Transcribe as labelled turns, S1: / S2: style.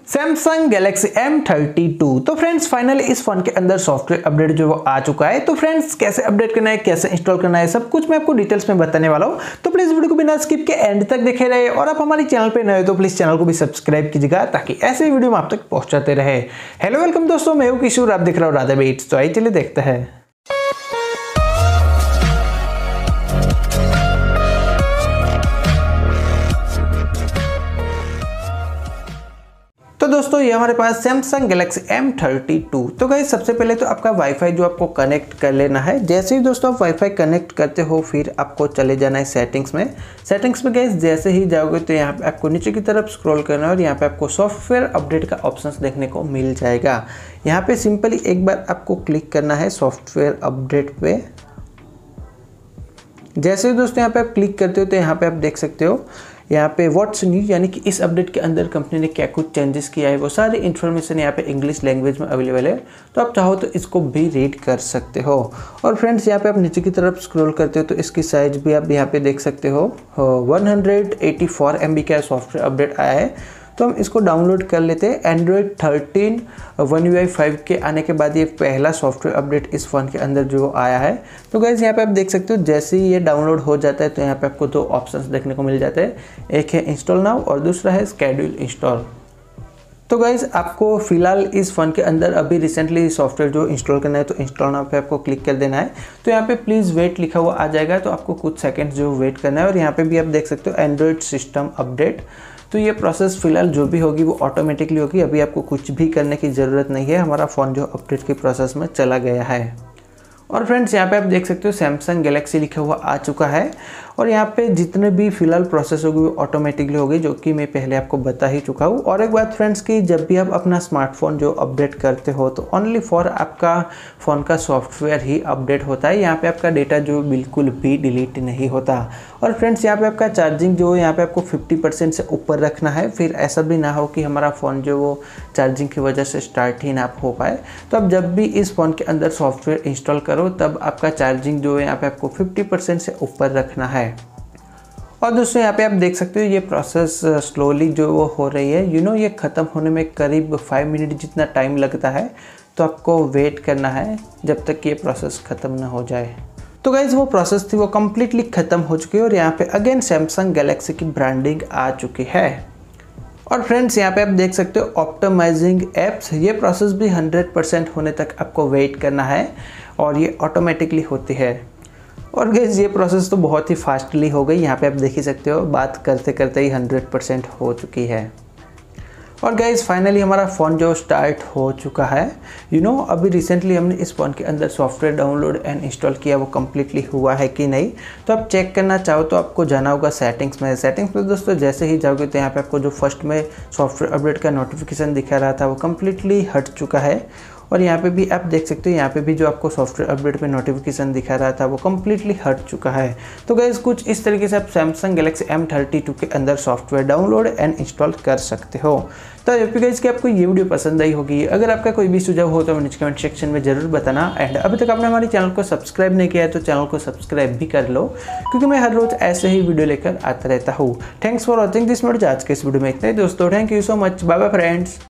S1: Samsung Galaxy M32। तो friends finally इस phone के अंदर सॉफ्टवेयर अपडेट जो वो आ चुका है। तो फ्रेंड्स कैसे अपडेट करना है, कैसे इंस्टॉल करना है, सब कुछ मैं आपको डिटेल्स में बताने वाला हूं। तो प्लीज वीडियो को बिना स्किप के एंड तक देखे रहे और आप हमारे चैनल पे नए हो तो प्लीज चैनल को भी सब्सक्राइब कीजिएगा ताकि ऐसे वीडियो में आप तक पहुंचाते रहे। हेलो वेलकम दोस्तों, मैं हूं किशोर, आप देख रहे हो राधा बीट्स। तो आइए चलिए देखते हैं। तो दोस्तों ये हमारे पास सैमसंग गैलेक्सी M32। तो गाइस सबसे पहले तो आपका वाईफाई जो आपको कनेक्ट कर लेना है। जैसे ही दोस्तों आप वाईफाई कनेक्ट करते हो फिर आपको चले जाना है सेटिंग्स में। सेटिंग्स में गाइस जैसे ही जाओगे तो यहाँ पे आपको नीचे की तरफ स्क्रॉल करना है और यहाँ पे आपको सॉफ्टवेयर अपडेट का ऑप्शन देखने को मिल जाएगा। यहाँ पे सिंपली एक बार आपको क्लिक करना है सॉफ्टवेयर अपडेट पे। जैसे ही दोस्तों यहाँ पे आप क्लिक करते हो तो यहाँ पे आप देख सकते हो यहाँ पे व्हाट्स न्यू, यानी कि इस अपडेट के अंदर कंपनी ने क्या कुछ चेंजेस किया है वो सारी इन्फॉर्मेशन यहाँ पे इंग्लिश लैंग्वेज में अवेलेबल है। तो आप चाहो तो इसको भी रीड कर सकते हो। और फ्रेंड्स यहाँ पे आप नीचे की तरफ स्क्रॉल करते हो तो इसकी साइज भी आप यहाँ पे देख सकते हो। 184 MB का सॉफ्टवेयर अपडेट आया है। तो हम इसको डाउनलोड कर लेते हैं। एंड्रॉयड 13 One UI 5 के आने के बाद ये पहला सॉफ्टवेयर अपडेट इस फ़ोन के अंदर जो आया है। तो गाइज़ यहाँ पे आप देख सकते हो जैसे ही ये डाउनलोड हो जाता है तो यहाँ पे आपको दो ऑप्शंस देखने को मिल जाते हैं। एक है इंस्टॉल नाउ और दूसरा है स्केड्यूल इंस्टॉल। तो गाइज़ आपको फिलहाल इस फ़ोन के अंदर अभी रिसेंटली सॉफ्टवेयर जो इंस्टॉल करना है तो इंस्टॉल नाउ पे आपको क्लिक कर देना है। तो यहाँ पे प्लीज़ वेट लिखा हुआ आ जाएगा, तो आपको कुछ सेकंड्स जो वेट करना है। और यहाँ पे भी आप देख सकते हो एंड्रॉयड सिस्टम अपडेट। तो ये प्रोसेस फिलहाल जो भी होगी वो ऑटोमेटिकली होगी, अभी आपको कुछ भी करने की ज़रूरत नहीं है। हमारा फ़ोन जो अपडेट की प्रोसेस में चला गया है। और फ्रेंड्स यहाँ पे आप देख सकते हो सैमसंग गैलेक्सी लिखा हुआ आ चुका है। और यहाँ पे जितने भी फिलहाल प्रोसेस होगी वो ऑटोमेटिकली होगी, जो कि मैं पहले आपको बता ही चुका हूँ। और एक बात फ्रेंड्स कि जब भी आप अपना स्मार्टफोन जो अपडेट करते हो तो ओनली फॉर आपका फ़ोन का सॉफ्टवेयर ही अपडेट होता है। यहाँ पे आपका डेटा जो बिल्कुल भी डिलीट नहीं होता। और फ्रेंड्स यहाँ पे आपका चार्जिंग जो यहाँ पे आपको 50% से ऊपर रखना है। फिर ऐसा भी ना हो कि हमारा फ़ोन जो वो चार्जिंग की वजह से स्टार्ट ही ना हो पाए। तो आप जब भी इस फ़ोन के अंदर सॉफ्टवेयर इंस्टॉल करो तब आपका चार्जिंग जो है यहाँ पे आपको 50% से ऊपर रखना है। और दोस्तों यहाँ पे आप देख सकते हो ये प्रोसेस स्लोली जो वो हो रही है। ये ख़त्म होने में करीब 5 मिनट जितना टाइम लगता है। तो आपको वेट करना है जब तक ये प्रोसेस ख़त्म ना हो जाए। तो गाइज़ वो प्रोसेस थी वो कम्प्लीटली ख़त्म हो चुकी है और यहाँ पे अगेन सैमसंग गैलेक्सी की ब्रांडिंग आ चुकी है। और फ्रेंड्स यहाँ पे आप देख सकते हो ऑप्टिमाइजिंग एप्स, ये प्रोसेस भी 100% होने तक आपको वेट करना है और ये ऑटोमेटिकली होती है। और गाइस ये प्रोसेस तो बहुत ही फास्टली हो गई, यहाँ पे आप देख ही सकते हो बात करते करते ही 100% हो चुकी है। और गाइस फाइनली हमारा फ़ोन जो स्टार्ट हो चुका है। अभी रिसेंटली हमने इस फ़ोन के अंदर सॉफ्टवेयर डाउनलोड एंड इंस्टॉल किया, वो कम्प्लीटली हुआ है कि नहीं। तो आप चेक करना चाहो तो आपको जाना होगा सेटिंग्स में। सेटिंग्स में दोस्तों जैसे ही जाओगे तो यहाँ पे आपको जो फर्स्ट में सॉफ्टवेयर अपडेट का नोटिफिकेशन दिखा रहा था वो कम्प्लीटली हट चुका है। और यहाँ पे भी आप देख सकते हो यहाँ पे भी जो आपको सॉफ्टवेयर अपडेट पे नोटिफिकेशन दिखा रहा था वो कम्प्लीटली हट चुका है। तो गाइस कुछ इस तरीके से आप सैमसंग गैलेक्सी M32 के अंदर सॉफ्टवेयर डाउनलोड एंड इंस्टॉल कर सकते हो। तो आई होप गाइस कि आपको ये वीडियो पसंद आई होगी। अगर आपका कोई भी सुझाव हो तो हमें नीचे कमेंट सेक्शन में जरूर बताना। एंड अभी तक आपने हमारे चैनल को सब्सक्राइब नहीं किया है तो चैनल को सब्सक्राइब भी कर लो, क्योंकि मैं हर रोज ऐसे ही वीडियो लेकर आता रहता हूँ। Thanks for watching this video. आज के इस वीडियो में इतना ही दोस्तों। Thank you so much. Bye bye friends.